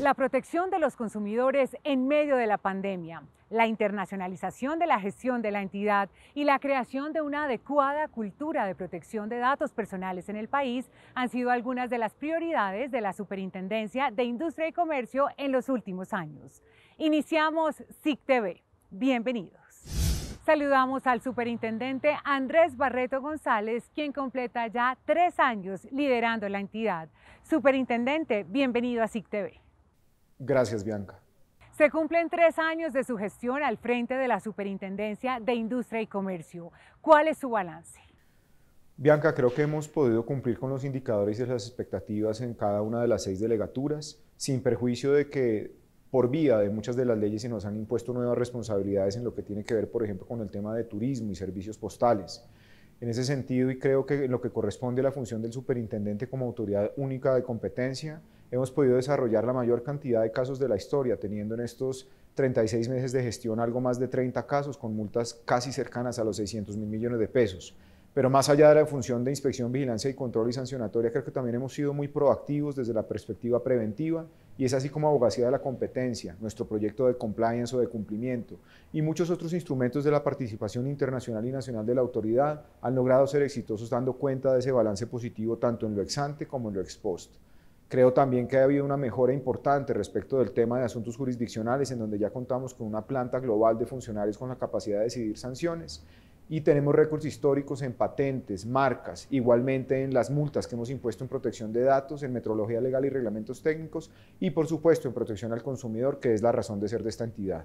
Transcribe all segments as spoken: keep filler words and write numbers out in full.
La protección de los consumidores en medio de la pandemia, la internacionalización de la gestión de la entidad y la creación de una adecuada cultura de protección de datos personales en el país han sido algunas de las prioridades de la Superintendencia de Industria y Comercio en los últimos años. Iniciamos S I C T V. Bienvenidos. Saludamos al superintendente Andrés Barreto González, quien completa ya tres años liderando la entidad. Superintendente, bienvenido a S I C T V. Gracias, Bianca. Se cumplen tres años de su gestión al frente de la Superintendencia de Industria y Comercio. ¿Cuál es su balance? Bianca, creo que hemos podido cumplir con los indicadores y las expectativas en cada una de las seis delegaturas, sin perjuicio de que por vía de muchas de las leyes se nos han impuesto nuevas responsabilidades en lo que tiene que ver, por ejemplo, con el tema de turismo y servicios postales. En ese sentido, y creo que en lo que corresponde a la función del superintendente como autoridad única de competencia, hemos podido desarrollar la mayor cantidad de casos de la historia, teniendo en estos treinta y seis meses de gestión algo más de treinta casos, con multas casi cercanas a los seiscientos mil millones de pesos. Pero más allá de la función de inspección, vigilancia y control y sancionatoria, creo que también hemos sido muy proactivos desde la perspectiva preventiva, y es así como Abogacía de la Competencia, nuestro proyecto de compliance o de cumplimiento, y muchos otros instrumentos de la participación internacional y nacional de la autoridad han logrado ser exitosos, dando cuenta de ese balance positivo tanto en lo ex ante como en lo ex post. Creo también que ha habido una mejora importante respecto del tema de asuntos jurisdiccionales, en donde ya contamos con una planta global de funcionarios con la capacidad de decidir sanciones, y tenemos récords históricos en patentes, marcas, igualmente en las multas que hemos impuesto en protección de datos, en metrología legal y reglamentos técnicos, y por supuesto en protección al consumidor, que es la razón de ser de esta entidad.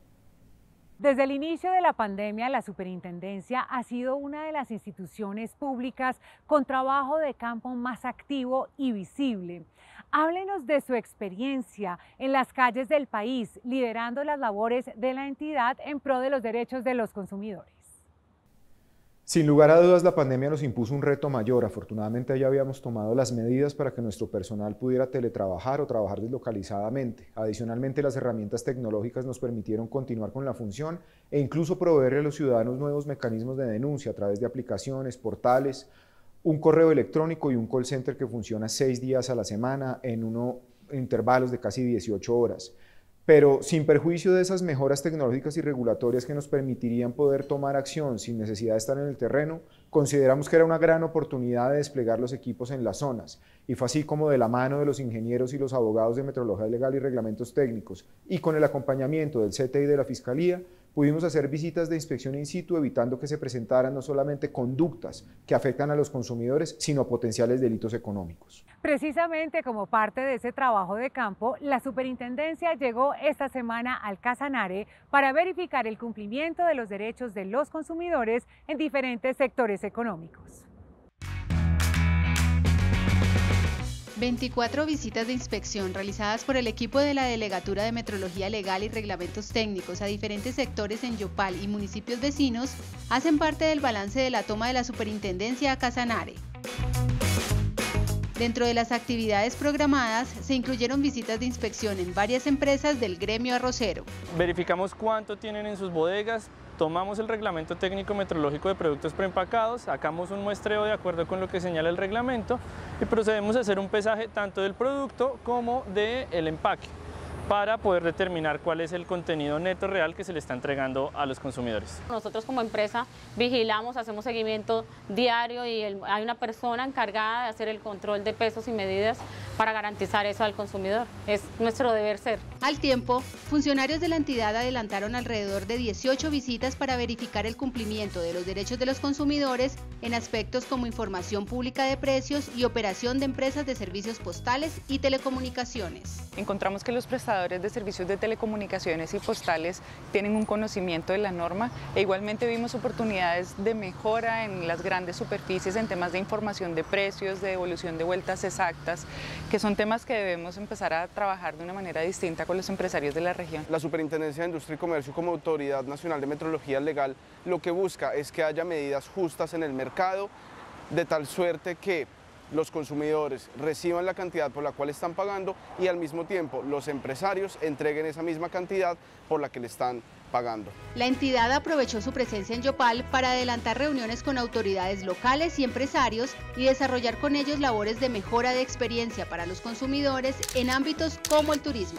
Desde el inicio de la pandemia, la Superintendencia ha sido una de las instituciones públicas con trabajo de campo más activo y visible. Háblenos de su experiencia en las calles del país, liderando las labores de la entidad en pro de los derechos de los consumidores. Sin lugar a dudas, la pandemia nos impuso un reto mayor. Afortunadamente ya habíamos tomado las medidas para que nuestro personal pudiera teletrabajar o trabajar deslocalizadamente. Adicionalmente, las herramientas tecnológicas nos permitieron continuar con la función e incluso proveerle a los ciudadanos nuevos mecanismos de denuncia a través de aplicaciones, portales, un correo electrónico y un call center que funciona seis días a la semana en unos intervalos de casi dieciocho horas. Pero sin perjuicio de esas mejoras tecnológicas y regulatorias que nos permitirían poder tomar acción sin necesidad de estar en el terreno, consideramos que era una gran oportunidad de desplegar los equipos en las zonas, y fue así como de la mano de los ingenieros y los abogados de metrología legal y reglamentos técnicos, y con el acompañamiento del C T I de la Fiscalía, pudimos hacer visitas de inspección in situ, evitando que se presentaran no solamente conductas que afectan a los consumidores, sino potenciales delitos económicos. Precisamente como parte de ese trabajo de campo, la Superintendencia llegó esta semana al Casanare para verificar el cumplimiento de los derechos de los consumidores en diferentes sectores económicos. veinticuatro visitas de inspección realizadas por el equipo de la Delegatura de Metrología Legal y Reglamentos Técnicos a diferentes sectores en Yopal y municipios vecinos hacen parte del balance de la toma de la Superintendencia a Casanare. Dentro de las actividades programadas se incluyeron visitas de inspección en varias empresas del gremio arrocero. Verificamos cuánto tienen en sus bodegas, tomamos el reglamento técnico metrológico de productos preempacados, sacamos un muestreo de acuerdo con lo que señala el reglamento y procedemos a hacer un pesaje tanto del producto como del empaque para poder determinar cuál es el contenido neto real que se le está entregando a los consumidores. Nosotros como empresa vigilamos, hacemos seguimiento diario y el, hay una persona encargada de hacer el control de pesos y medidas para garantizar eso al consumidor. Es nuestro deber ser. Al tiempo, funcionarios de la entidad adelantaron alrededor de dieciocho visitas para verificar el cumplimiento de los derechos de los consumidores en aspectos como información pública de precios y operación de empresas de servicios postales y telecomunicaciones. Encontramos que los prestadores de servicios de telecomunicaciones y postales tienen un conocimiento de la norma e igualmente vimos oportunidades de mejora en las grandes superficies en temas de información de precios, de devolución de vueltas exactas, que son temas que debemos empezar a trabajar de una manera distinta con los empresarios de la región. La Superintendencia de Industria y Comercio como Autoridad Nacional de Metrología Legal lo que busca es que haya medidas justas en el mercado de tal suerte que los consumidores reciban la cantidad por la cual están pagando y al mismo tiempo los empresarios entreguen esa misma cantidad por la que le están pagando. La entidad aprovechó su presencia en Yopal para adelantar reuniones con autoridades locales y empresarios y desarrollar con ellos labores de mejora de experiencia para los consumidores en ámbitos como el turismo.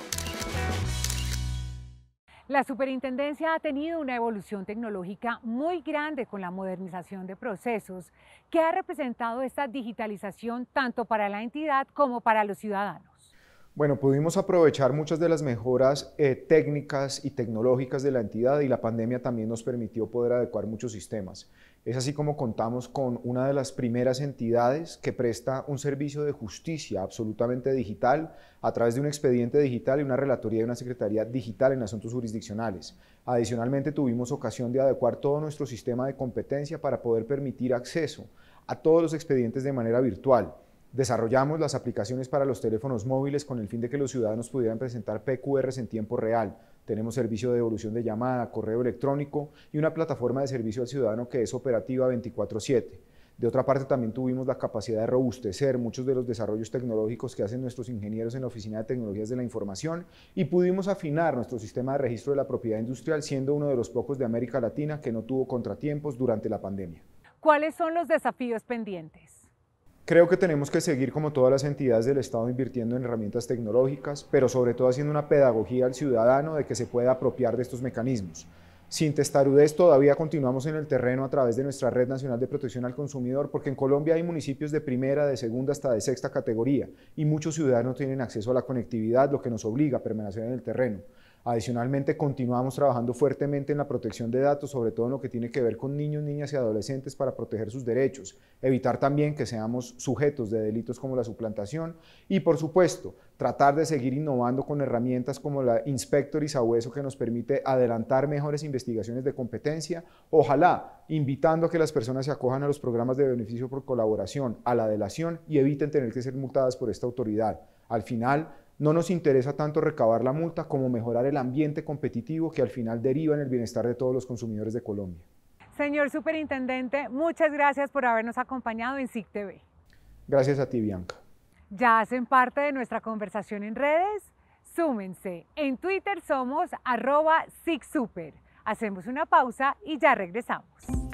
La superintendencia ha tenido una evolución tecnológica muy grande con la modernización de procesos que ha representado esta digitalización tanto para la entidad como para los ciudadanos. Bueno, pudimos aprovechar muchas de las mejoras eh, técnicas y tecnológicas de la entidad y la pandemia también nos permitió poder adecuar muchos sistemas. Es así como contamos con una de las primeras entidades que presta un servicio de justicia absolutamente digital a través de un expediente digital y una relatoría y una secretaría digital en asuntos jurisdiccionales. Adicionalmente tuvimos ocasión de adecuar todo nuestro sistema de competencia para poder permitir acceso a todos los expedientes de manera virtual. Desarrollamos las aplicaciones para los teléfonos móviles con el fin de que los ciudadanos pudieran presentar P Q Rs en tiempo real. Tenemos servicio de devolución de llamada, correo electrónico y una plataforma de servicio al ciudadano que es operativa veinticuatro siete. De otra parte, también tuvimos la capacidad de robustecer muchos de los desarrollos tecnológicos que hacen nuestros ingenieros en la Oficina de Tecnologías de la Información y pudimos afinar nuestro sistema de registro de la propiedad industrial, siendo uno de los pocos de América Latina que no tuvo contratiempos durante la pandemia. ¿Cuáles son los desafíos pendientes? Creo que tenemos que seguir, como todas las entidades del Estado, invirtiendo en herramientas tecnológicas, pero sobre todo haciendo una pedagogía al ciudadano de que se pueda apropiar de estos mecanismos. Sin testarudez, todavía continuamos en el terreno a través de nuestra Red Nacional de Protección al Consumidor, porque en Colombia hay municipios de primera, de segunda hasta de sexta categoría, y muchos ciudadanos tienen acceso a la conectividad, lo que nos obliga a permanecer en el terreno. Adicionalmente, continuamos trabajando fuertemente en la protección de datos, sobre todo en lo que tiene que ver con niños, niñas y adolescentes para proteger sus derechos, evitar también que seamos sujetos de delitos como la suplantación y, por supuesto, tratar de seguir innovando con herramientas como la Inspector y Sabueso que nos permite adelantar mejores investigaciones de competencia, ojalá invitando a que las personas se acojan a los programas de beneficio por colaboración, a la delación y eviten tener que ser multadas por esta autoridad. Al final, no nos interesa tanto recabar la multa como mejorar el ambiente competitivo que al final deriva en el bienestar de todos los consumidores de Colombia. Señor Superintendente, muchas gracias por habernos acompañado en S I C T V. Gracias a ti, Bianca. ¿Ya hacen parte de nuestra conversación en redes? Súmense. En Twitter somos arroba SICSuper. Hacemos una pausa y ya regresamos.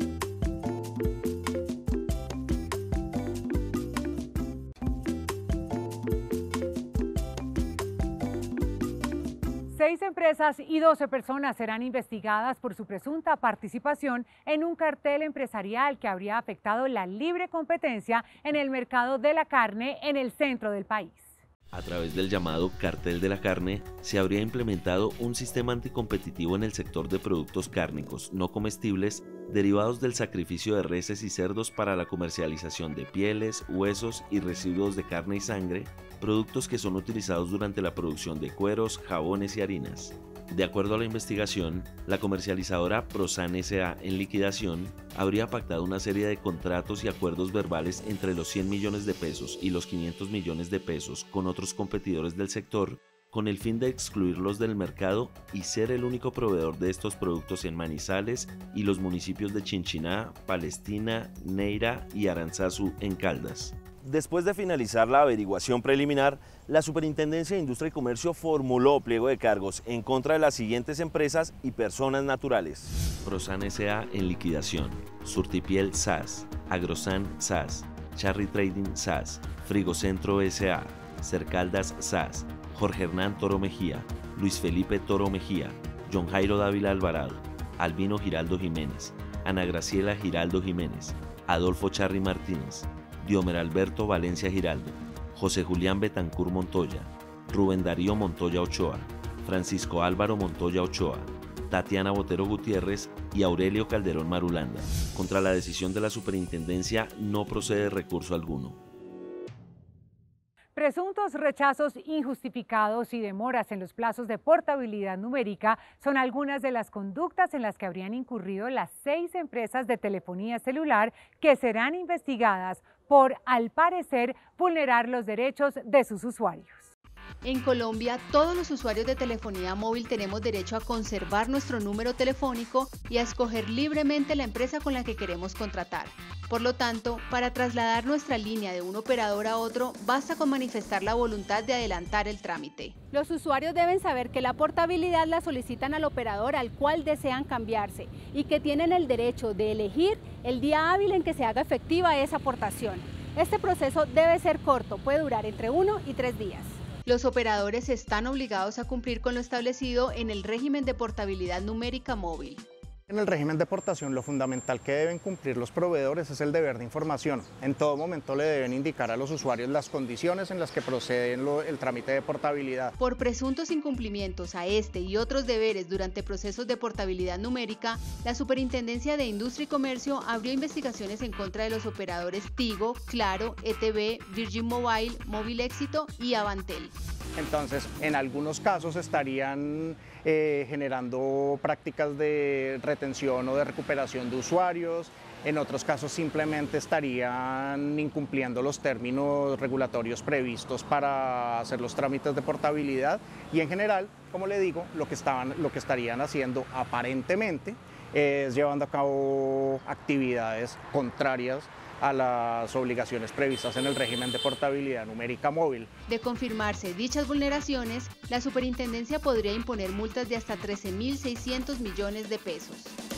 Seis empresas y doce personas serán investigadas por su presunta participación en un cartel empresarial que habría afectado la libre competencia en el mercado de la carne en el centro del país. A través del llamado cartel de la carne, se habría implementado un sistema anticompetitivo en el sector de productos cárnicos no comestibles derivados del sacrificio de reses y cerdos para la comercialización de pieles, huesos y residuos de carne y sangre, productos que son utilizados durante la producción de cueros, jabones y harinas. De acuerdo a la investigación, la comercializadora Prosan S A en liquidación habría pactado una serie de contratos y acuerdos verbales entre los cien millones de pesos y los quinientos millones de pesos con otros competidores del sector con el fin de excluirlos del mercado y ser el único proveedor de estos productos en Manizales y los municipios de Chinchiná, Palestina, Neira y Aranzazu en Caldas. Después de finalizar la averiguación preliminar, la Superintendencia de Industria y Comercio formuló pliego de cargos en contra de las siguientes empresas y personas naturales. Prosan S A en liquidación, Surtipiel S A S, Agrosan S A S, Charry Trading S A S, Frigocentro S A, Cercaldas S A S, Jorge Hernán Toro Mejía, Luis Felipe Toro Mejía, John Jairo Dávila Alvarado, Albino Giraldo Jiménez, Ana Graciela Giraldo Jiménez, Adolfo Charry Martínez, Diomer Alberto Valencia Giraldo, José Julián Betancur Montoya, Rubén Darío Montoya Ochoa, Francisco Álvaro Montoya Ochoa, Tatiana Botero Gutiérrez y Aurelio Calderón Marulanda. Contra la decisión de la Superintendencia no procede recurso alguno. Presuntos rechazos injustificados y demoras en los plazos de portabilidad numérica son algunas de las conductas en las que habrían incurrido las seis empresas de telefonía celular que serán investigadas por, al parecer, vulnerar los derechos de sus usuarios. En Colombia, todos los usuarios de telefonía móvil tenemos derecho a conservar nuestro número telefónico y a escoger libremente la empresa con la que queremos contratar. Por lo tanto, para trasladar nuestra línea de un operador a otro, basta con manifestar la voluntad de adelantar el trámite. Los usuarios deben saber que la portabilidad la solicitan al operador al cual desean cambiarse y que tienen el derecho de elegir el día hábil en que se haga efectiva esa aportación. Este proceso debe ser corto, puede durar entre uno y tres días. Los operadores están obligados a cumplir con lo establecido en el régimen de portabilidad numérica móvil. En el régimen de portación, lo fundamental que deben cumplir los proveedores es el deber de información. En todo momento le deben indicar a los usuarios las condiciones en las que proceden lo, el trámite de portabilidad. Por presuntos incumplimientos a este y otros deberes durante procesos de portabilidad numérica, la Superintendencia de Industria y Comercio abrió investigaciones en contra de los operadores Tigo, Claro, E T V, Virgin Mobile, Móvil Éxito y Avantel. Entonces, en algunos casos estarían eh, generando prácticas de retención o de recuperación de usuarios, en otros casos simplemente estarían incumpliendo los términos regulatorios previstos para hacer los trámites de portabilidad y en general, como le digo, lo que, estaban, lo que estarían haciendo aparentemente es llevando a cabo actividades contrarias a las obligaciones previstas en el régimen de portabilidad numérica móvil. De confirmarse dichas vulneraciones, la Superintendencia podría imponer multas de hasta trece mil seiscientos millones de pesos.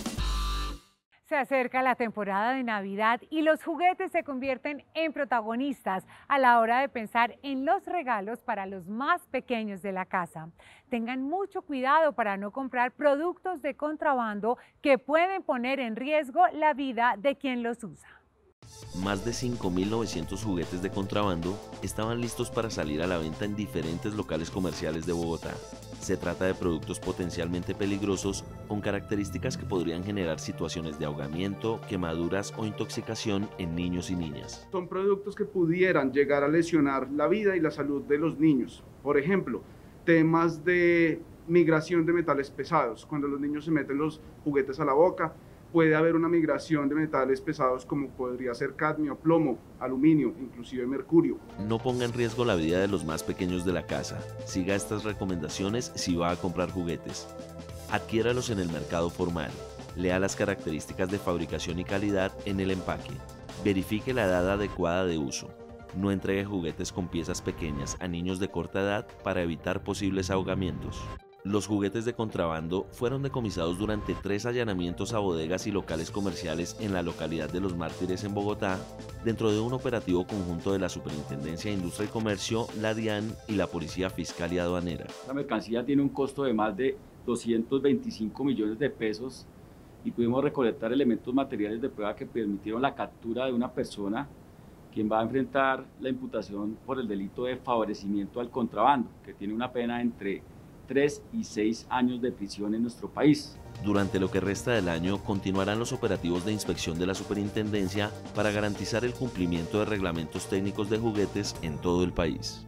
Se acerca la temporada de Navidad y los juguetes se convierten en protagonistas a la hora de pensar en los regalos para los más pequeños de la casa. Tengan mucho cuidado para no comprar productos de contrabando que pueden poner en riesgo la vida de quien los usa. Más de cinco mil novecientos juguetes de contrabando estaban listos para salir a la venta en diferentes locales comerciales de Bogotá. Se trata de productos potencialmente peligrosos con características que podrían generar situaciones de ahogamiento, quemaduras o intoxicación en niños y niñas. Son productos que pudieran llegar a lesionar la vida y la salud de los niños. Por ejemplo, temas de migración de metales pesados. Cuando los niños se meten los juguetes a la boca, puede haber una migración de metales pesados como podría ser cadmio, plomo, aluminio, inclusive mercurio. No ponga en riesgo la vida de los más pequeños de la casa. Siga estas recomendaciones si va a comprar juguetes. Adquiéralos en el mercado formal. Lea las características de fabricación y calidad en el empaque. Verifique la edad adecuada de uso. No entregue juguetes con piezas pequeñas a niños de corta edad para evitar posibles ahogamientos. Los juguetes de contrabando fueron decomisados durante tres allanamientos a bodegas y locales comerciales en la localidad de Los Mártires en Bogotá, dentro de un operativo conjunto de la Superintendencia de Industria y Comercio, la DIAN y la Policía Fiscal y Aduanera. La mercancía tiene un costo de más de doscientos veinticinco millones de pesos y pudimos recolectar elementos materiales de prueba que permitieron la captura de una persona quien va a enfrentar la imputación por el delito de favorecimiento al contrabando, que tiene una pena entre tres y seis años de prisión en nuestro país. Durante lo que resta del año continuarán los operativos de inspección de la Superintendencia para garantizar el cumplimiento de reglamentos técnicos de juguetes en todo el país.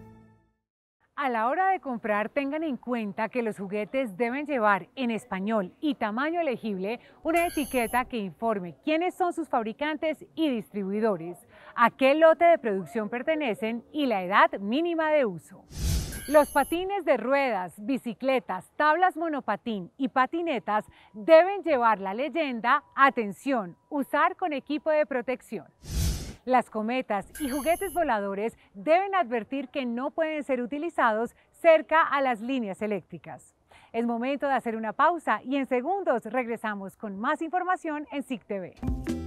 A la hora de comprar, tengan en cuenta que los juguetes deben llevar en español y tamaño elegible una etiqueta que informe quiénes son sus fabricantes y distribuidores, a qué lote de producción pertenecen y la edad mínima de uso. Los patines de ruedas, bicicletas, tablas monopatín y patinetas deben llevar la leyenda "Atención, usar con equipo de protección". Las cometas y juguetes voladores deben advertir que no pueden ser utilizados cerca a las líneas eléctricas. Es momento de hacer una pausa y en segundos regresamos con más información en S I C T V.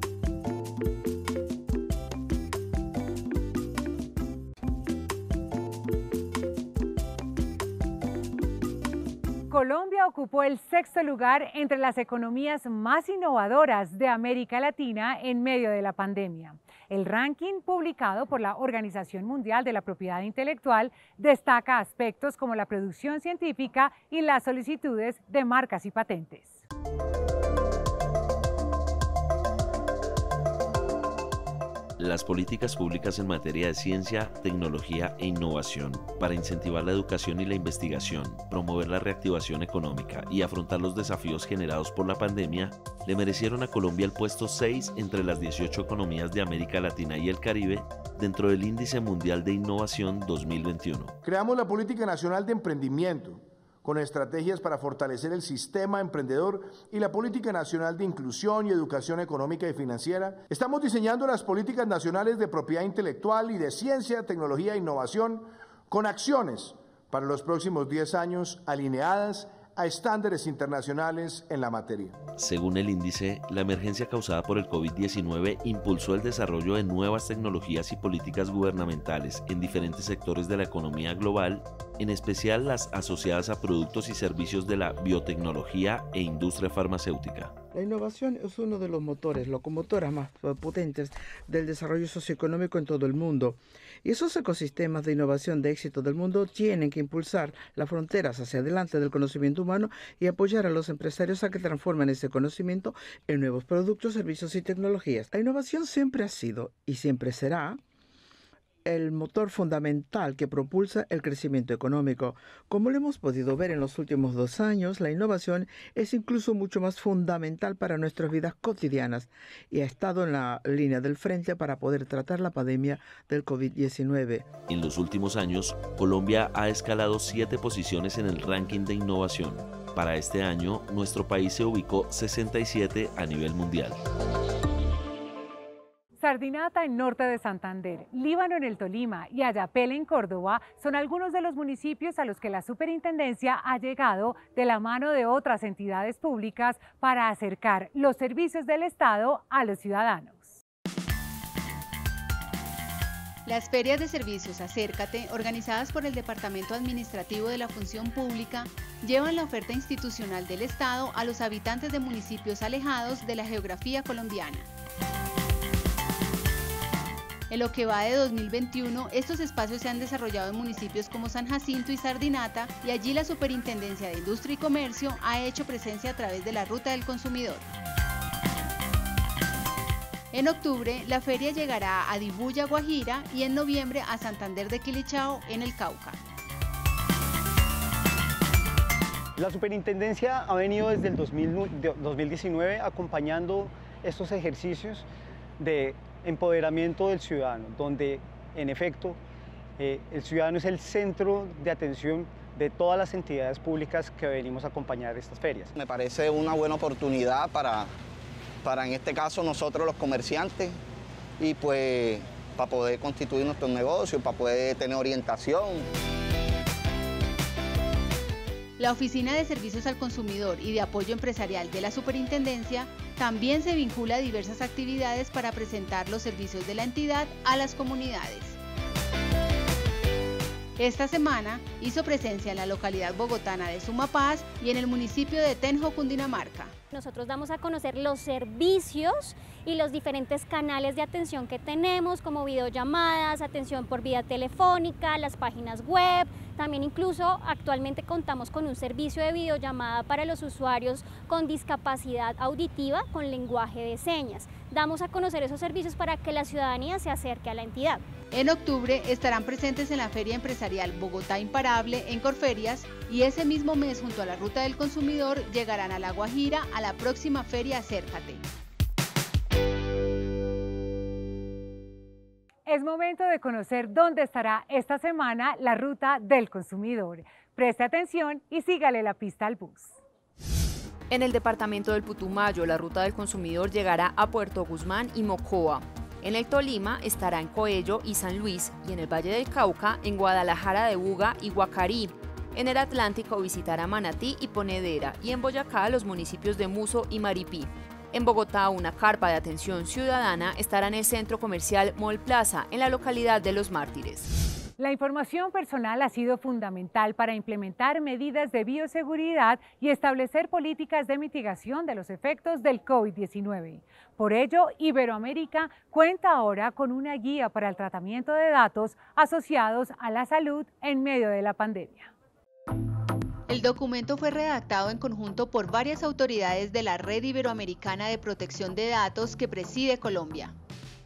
Colombia ocupó el sexto lugar entre las economías más innovadoras de América Latina en medio de la pandemia. El ranking publicado por la Organización Mundial de la Propiedad Intelectual destaca aspectos como la producción científica y las solicitudes de marcas y patentes. las políticas públicas en materia de ciencia, tecnología e innovación para incentivar la educación y la investigación, promover la reactivación económica y afrontar los desafíos generados por la pandemia, le merecieron a Colombia el puesto seis entre las dieciocho economías de América Latina y el Caribe dentro del Índice Mundial de Innovación dos mil veintiuno. Creamos la Política Nacional de Emprendimiento, con estrategias para fortalecer el sistema emprendedor y la Política Nacional de Inclusión y Educación Económica y Financiera. Estamos diseñando las políticas nacionales de propiedad intelectual y de ciencia, tecnología e innovación con acciones para los próximos diez años alineadas a estándares internacionales en la materia. Según el índice, la emergencia causada por el COVID diecinueve impulsó el desarrollo de nuevas tecnologías y políticas gubernamentales en diferentes sectores de la economía global, en especial las asociadas a productos y servicios de la biotecnología e industria farmacéutica. La innovación es uno de los motores, locomotoras más potentes del desarrollo socioeconómico en todo el mundo. Y esos ecosistemas de innovación de éxito del mundo tienen que impulsar las fronteras hacia adelante del conocimiento humano y apoyar a los empresarios a que transformen ese conocimiento en nuevos productos, servicios y tecnologías. La innovación siempre ha sido y siempre será el motor fundamental que propulsa el crecimiento económico. Como lo hemos podido ver en los últimos dos años, la innovación es incluso mucho más fundamental para nuestras vidas cotidianas y ha estado en la línea del frente para poder tratar la pandemia del COVID diecinueve. En los últimos años, Colombia ha escalado siete posiciones en el ranking de innovación. Para este año, nuestro país se ubicó sesenta y siete a nivel mundial. Sardinata en norte de Santander, Líbano en el Tolima y Ayapel en Córdoba son algunos de los municipios a los que la superintendencia ha llegado de la mano de otras entidades públicas para acercar los servicios del Estado a los ciudadanos. Las ferias de servicios Acércate, organizadas por el Departamento Administrativo de la Función Pública, llevan la oferta institucional del Estado a los habitantes de municipios alejados de la geografía colombiana. En lo que va de dos mil veintiuno, estos espacios se han desarrollado en municipios como San Jacinto y Sardinata, y allí la Superintendencia de Industria y Comercio ha hecho presencia a través de la Ruta del Consumidor. En octubre, la feria llegará a Dibuya, Guajira, y en noviembre a Santander de Quilichao, en el Cauca. La Superintendencia ha venido desde el dos mil diecinueve acompañando estos ejercicios de empoderamiento del ciudadano, donde en efecto eh, el ciudadano es el centro de atención de todas las entidades públicas que venimos a acompañar estas ferias. Me parece una buena oportunidad para, para en este caso nosotros los comerciantes y pues para poder constituir nuestros negocios, para poder tener orientación. La Oficina de Servicios al Consumidor y de Apoyo Empresarial de la Superintendencia también se vincula a diversas actividades para presentar los servicios de la entidad a las comunidades. Esta semana hizo presencia en la localidad bogotana de Sumapaz y en el municipio de Tenjo, Cundinamarca. Nosotros damos a conocer los servicios y los diferentes canales de atención que tenemos, como videollamadas, atención por vía telefónica, las páginas web. También incluso actualmente contamos con un servicio de videollamada para los usuarios con discapacidad auditiva con lenguaje de señas. Damos a conocer esos servicios para que la ciudadanía se acerque a la entidad. En octubre estarán presentes en la Feria Empresarial Bogotá Imparable en Corferias, y ese mismo mes junto a la Ruta del Consumidor llegarán a La Guajira a la próxima Feria Acércate. Es momento de conocer dónde estará esta semana la Ruta del Consumidor. Preste atención y sígale la pista al bus. En el departamento del Putumayo, la Ruta del Consumidor llegará a Puerto Guzmán y Mocoa. En el Tolima estará en Coello y San Luis, y en el Valle del Cauca, en Guadalajara de Buga y Guacarí. En el Atlántico visitará Manatí y Ponedera, y en Boyacá los municipios de Muso y Maripí. En Bogotá, una carpa de atención ciudadana estará en el centro comercial Mall Plaza, en la localidad de Los Mártires. La información personal ha sido fundamental para implementar medidas de bioseguridad y establecer políticas de mitigación de los efectos del COVID diecinueve. Por ello, Iberoamérica cuenta ahora con una guía para el tratamiento de datos asociados a la salud en medio de la pandemia. El documento fue redactado en conjunto por varias autoridades de la Red Iberoamericana de Protección de Datos que preside Colombia.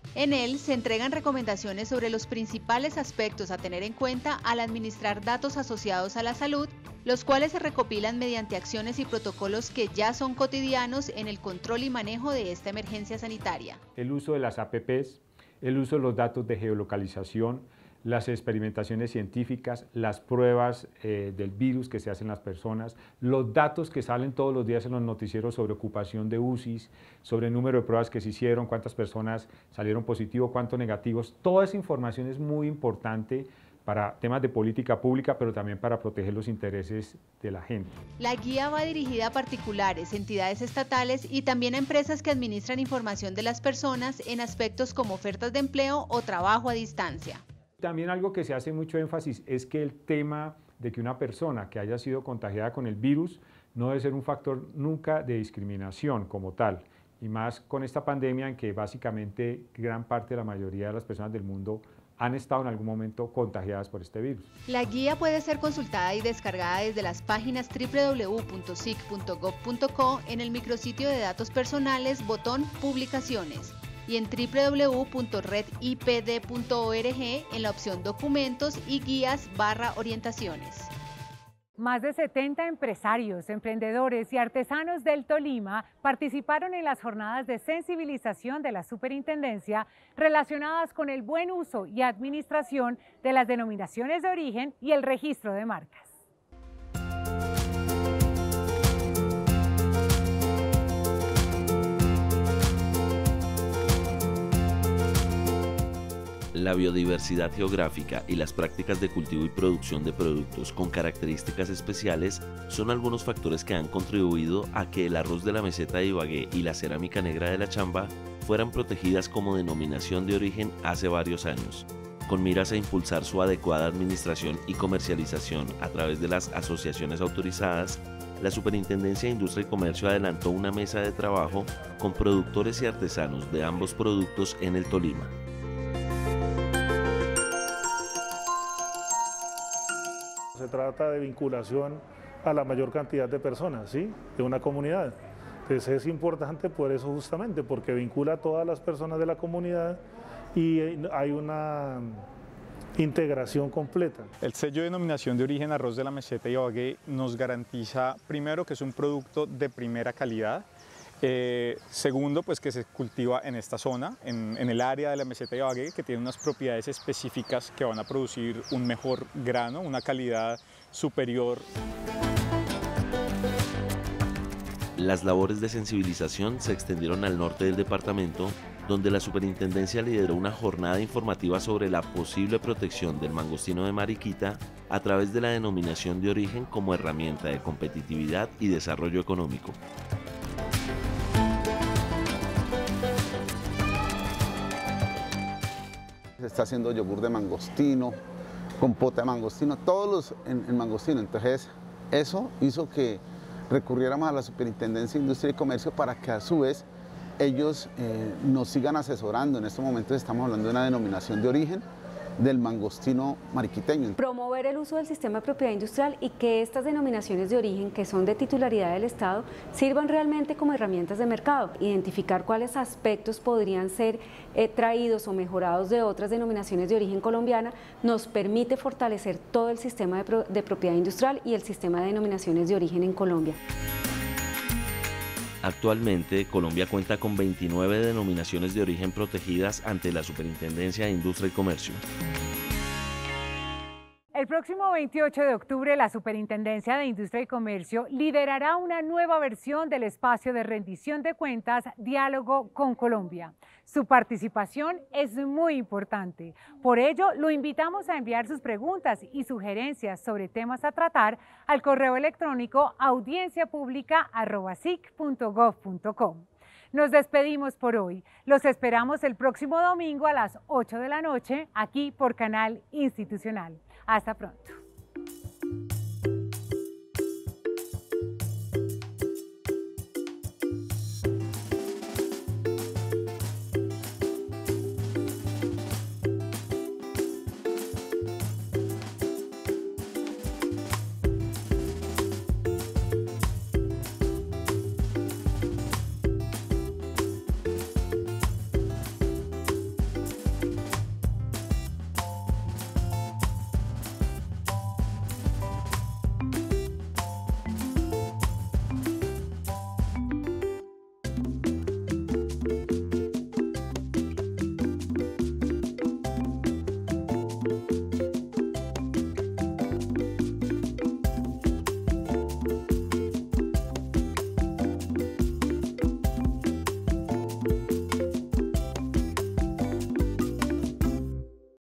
En él se entregan recomendaciones sobre los principales aspectos a tener en cuenta al administrar datos asociados a la salud, los cuales se recopilan mediante acciones y protocolos que ya son cotidianos en el control y manejo de esta emergencia sanitaria. El uso de las A P Pes, el uso de los datos de geolocalización, las experimentaciones científicas, las pruebas eh, del virus que se hacen en las personas, los datos que salen todos los días en los noticieros sobre ocupación de U C Is, sobre el número de pruebas que se hicieron, cuántas personas salieron positivos, cuántos negativos. Toda esa información es muy importante para temas de política pública, pero también para proteger los intereses de la gente. La guía va dirigida a particulares, entidades estatales y también a empresas que administran información de las personas en aspectos como ofertas de empleo o trabajo a distancia. También algo que se hace mucho énfasis es que el tema de que una persona que haya sido contagiada con el virus no debe ser un factor nunca de discriminación como tal, y más con esta pandemia en que básicamente gran parte de la mayoría de las personas del mundo han estado en algún momento contagiadas por este virus. La guía puede ser consultada y descargada desde las páginas doble u doble u doble u punto s i c punto gov punto co en el micrositio de datos personales, botón Publicaciones, y en doble u doble u doble u punto red i p d punto org en la opción Documentos y Guías barra Orientaciones. Más de setenta empresarios, emprendedores y artesanos del Tolima participaron en las jornadas de sensibilización de la Superintendencia relacionadas con el buen uso y administración de las denominaciones de origen y el registro de marcas. La biodiversidad geográfica y las prácticas de cultivo y producción de productos con características especiales son algunos factores que han contribuido a que el arroz de la meseta de Ibagué y la cerámica negra de la Chamba fueran protegidas como denominación de origen hace varios años, con miras a impulsar su adecuada administración y comercialización a través de las asociaciones autorizadas. La Superintendencia de Industria y Comercio adelantó una mesa de trabajo con productores y artesanos de ambos productos en el Tolima. Se trata de vinculación a la mayor cantidad de personas, ¿sí?, de una comunidad. Entonces es importante por eso justamente, porque vincula a todas las personas de la comunidad y hay una integración completa. El sello de denominación de origen arroz de la meseta de Ibagué nos garantiza, primero, que es un producto de primera calidad. Eh, segundo, pues que se cultiva en esta zona, en, en el área de la meseta de Ibagué, que tiene unas propiedades específicas que van a producir un mejor grano, una calidad superior. Las labores de sensibilización se extendieron al norte del departamento, donde la Superintendencia lideró una jornada informativa sobre la posible protección del mangostino de Mariquita a través de la denominación de origen como herramienta de competitividad y desarrollo económico. Se está haciendo yogur de mangostino, compota de mangostino, todos los en, en mangostino. Entonces eso hizo que recurriéramos a la Superintendencia de Industria y Comercio para que a su vez ellos eh, nos sigan asesorando. En estos momentos estamos hablando de una denominación de origen del mangostino mariquiteño. Promover el uso del sistema de propiedad industrial y que estas denominaciones de origen, que son de titularidad del Estado, sirvan realmente como herramientas de mercado. Identificar cuáles aspectos podrían ser eh, traídos o mejorados de otras denominaciones de origen colombiana nos permite fortalecer todo el sistema de, pro de propiedad industrial y el sistema de denominaciones de origen en Colombia. Actualmente, Colombia cuenta con veintinueve denominaciones de origen protegidas ante la Superintendencia de Industria y Comercio. El próximo veintiocho de octubre, la Superintendencia de Industria y Comercio liderará una nueva versión del espacio de rendición de cuentas Diálogo con Colombia. Su participación es muy importante. Por ello, lo invitamos a enviar sus preguntas y sugerencias sobre temas a tratar al correo electrónico audiencia pública arroba sic punto gov punto co. Nos despedimos por hoy. Los esperamos el próximo domingo a las ocho de la noche, aquí por Canal Institucional. Hasta pronto.